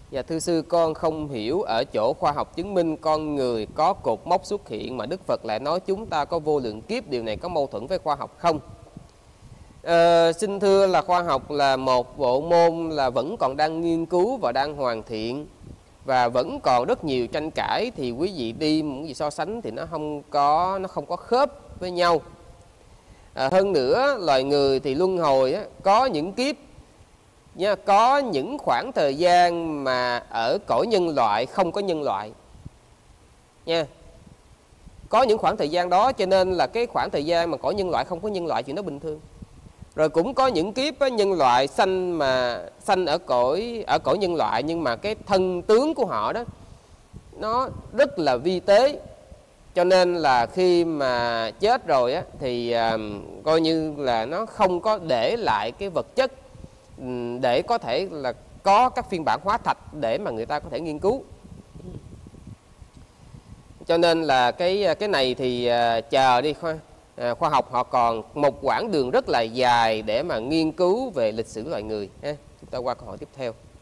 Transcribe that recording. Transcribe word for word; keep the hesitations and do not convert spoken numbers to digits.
Dạ thưa sư, con không hiểu ở chỗ khoa học chứng minh con người có cột mốc xuất hiện mà Đức Phật lại nói chúng ta có vô lượng kiếp, điều này có mâu thuẫn với khoa học không? Ờ, xin thưa là khoa học là một bộ môn là vẫn còn đang nghiên cứu và đang hoàn thiện, và vẫn còn rất nhiều tranh cãi, thì quý vị đi những gì so sánh thì nó không có nó không có khớp với nhau. À, hơn nữa loài người thì luân hồi á, có những kiếp nha, có những khoảng thời gian mà ở cõi nhân loại không có nhân loại nha, có những khoảng thời gian đó, cho nên là cái khoảng thời gian mà cõi nhân loại không có nhân loại chuyện đó bình thường. Rồi cũng có những kiếp á, nhân loại sanh mà sanh ở cõi ở cõi nhân loại, nhưng mà cái thân tướng của họ đó nó rất là vi tế, cho nên là khi mà chết rồi á, thì à, coi như là nó không có để lại cái vật chất để có thể là có các phiên bản hóa thạch để mà người ta có thể nghiên cứu. Cho nên là cái cái này thì à, chờ đi khoa à, khoa học họ còn một quãng đường rất là dài để mà nghiên cứu về lịch sử loài người ha. Chúng ta qua câu hỏi tiếp theo.